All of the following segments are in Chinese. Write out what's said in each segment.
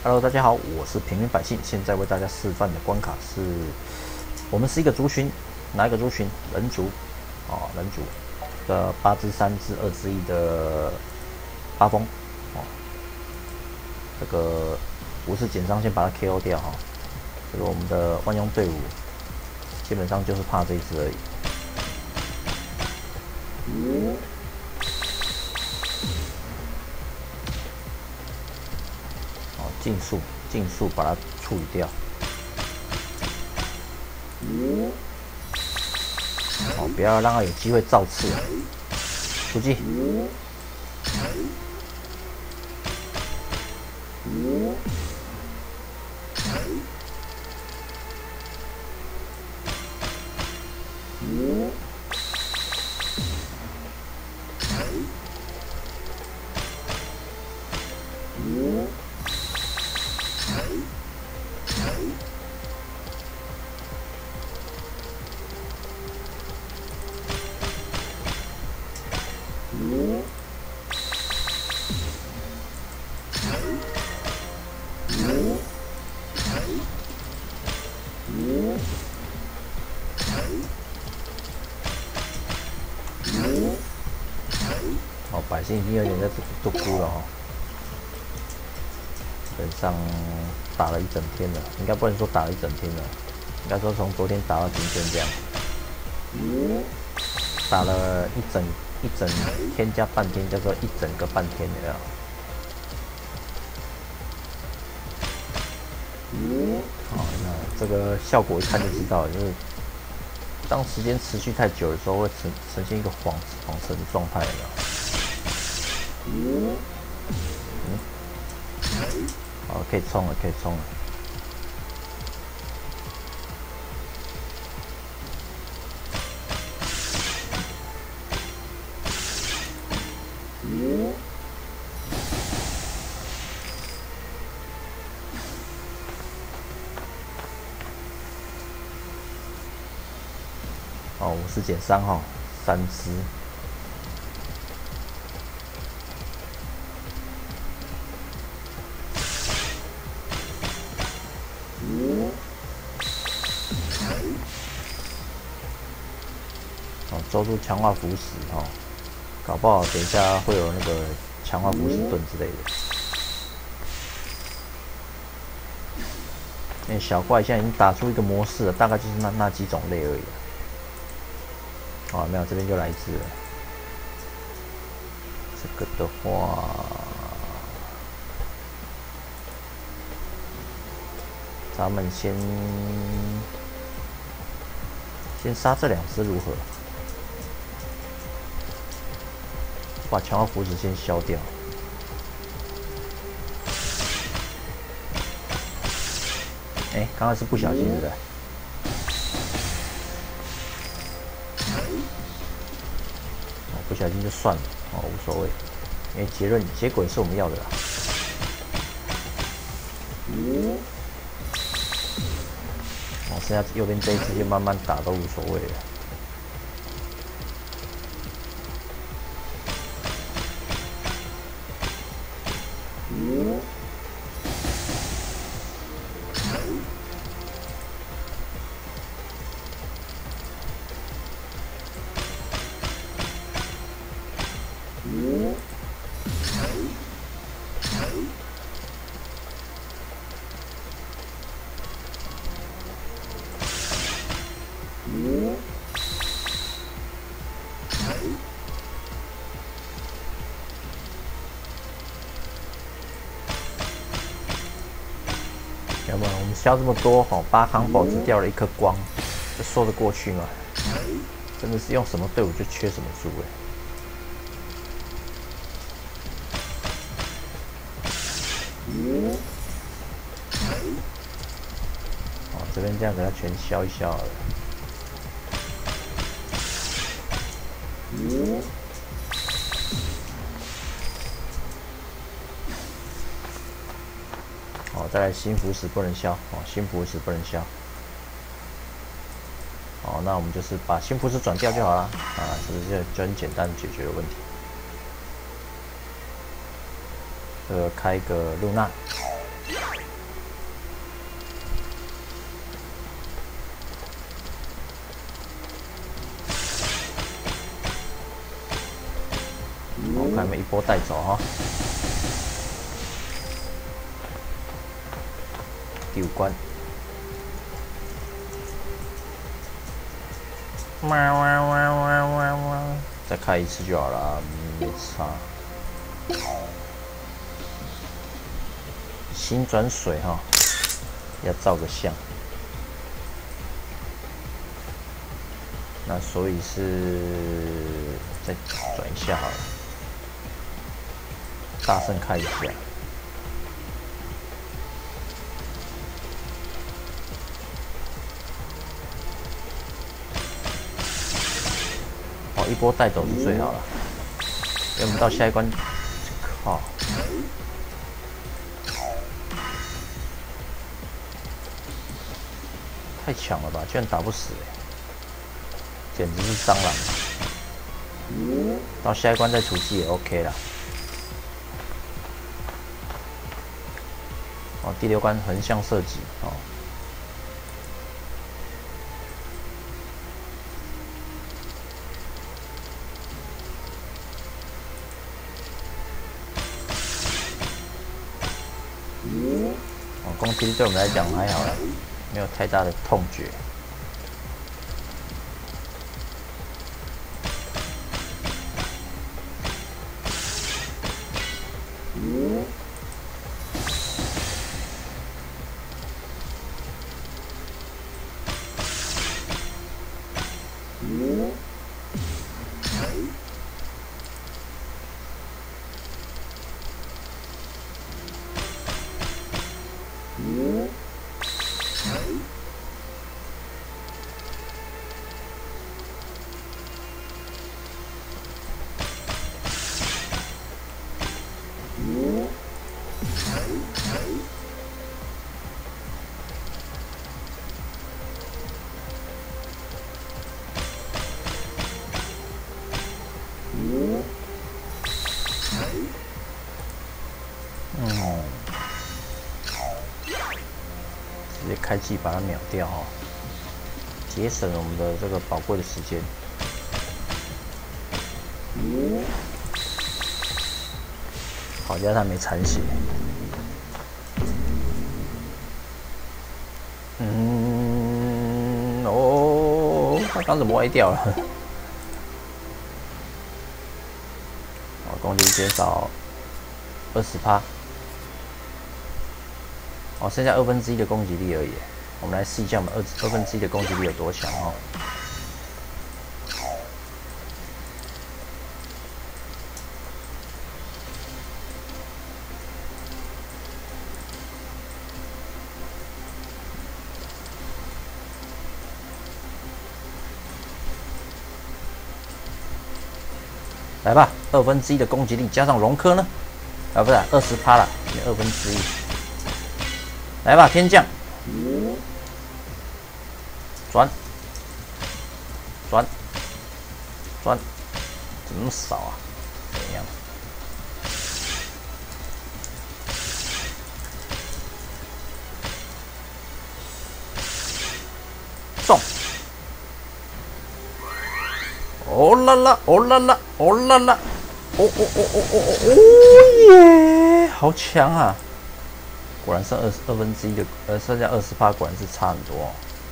Hello，大家好，我是平民百姓。现在为大家示范的关卡是，我们是一个族群，哪一个族群？人族，人族的8+3+2+1的八风，这个无视减伤，先把它 KO 掉哈。这个我们的万用队伍基本上就是怕这一只而已。尽速把它处理掉。不要让它有机会造次。出击。百姓已经有点在都哭了哈，基本上打了一整天了，应该不能说打了一整天了，应该说从昨天打到今天这样，打了一整天加半天，叫做一整个半天的呀。那这个效果一看就知道了，就是当时间持续太久的时候，会呈现一个恍神的状态了。好，可以冲了，可以冲了。50减3哈，3只。周助强化腐蚀哈，搞不好等一下会有那个强化腐蚀盾之类的。小怪现在已经打出一个模式了，大概就是那几种类而已。没有，这边就来一只了。这个的话，咱们先杀这2只如何？把强化腐蚀先消掉。刚刚是不小心的。不小心就算了，无所谓，因为结果也是我们要的啦。剩下右边这一只就慢慢打都无所谓了。要不然我们消这么多，8康宝只掉了1颗光，这说得过去吗？真的是用什么队伍就缺什么猪这边这样给它全消一消好了。再来新腐蚀不能消，新腐蚀不能消。那我们就是把新腐蚀转掉就好了，是不是就很简单解决了问题？开个露娜。 我看有没有一波带走哈。第5关。再开一次就好了，没差。新转水哈，要照个相。那所以是再转一下好了，大声开一下。一波带走是最好了，因为我们到下一关，靠，太强了吧，居然打不死简直是蟑螂。到下一关再出击也 OK 啦。哦，第6关横向射击哦。攻击对我们来讲还好啦，没有太大的痛觉。直接开技把它秒掉哈，节省我们的这个宝贵的时间。好家伙，他没残血。哦，他刚怎么歪掉了？攻击减少20%。哦，剩下1/2的攻击力而已。我们来试一下我们2/2的攻击力有多强哦。来吧，1/2的攻击力加上龙科呢？啊，不是20%了，1/2。来吧，天降，转，怎么那么少啊？怎样？中！哦啦啦，哦啦啦，哦啦啦，哦耶！好强啊！果然剩1/2的，剩下20%，果然是差很多哦。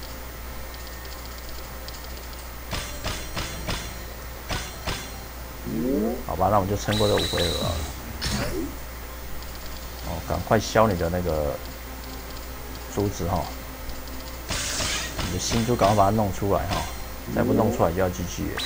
好吧，那我们就撑过这5回合了。哦，赶快消你的那个珠子哈！你的新珠赶快把它弄出来哈！再不弄出来就要 GG 了。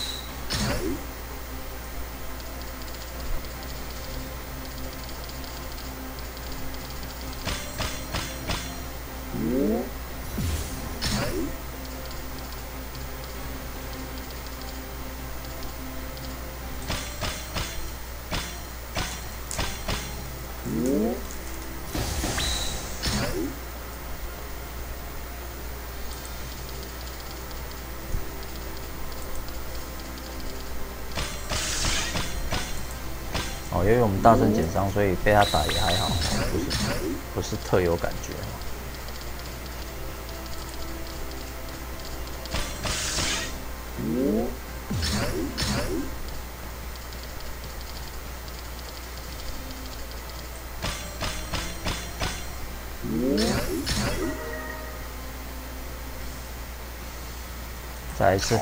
哦，由于我们大声减伤，所以被他打也还好，不是特有感觉。 再来一次。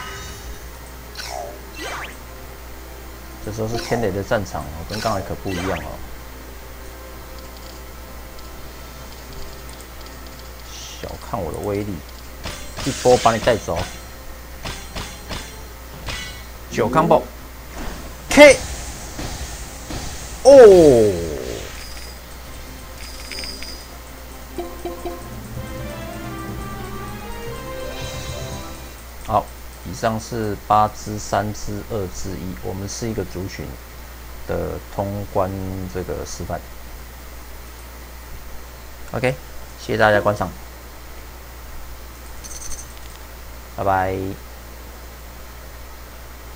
这时候是天雷的战场哦，跟刚才可不一样哦。小看我的威力，一波把你带走。9 combo K 哦。好，以上是8支、3支、2支、1，我们是一个族群的通关这个示范。OK， 谢谢大家观赏，拜拜。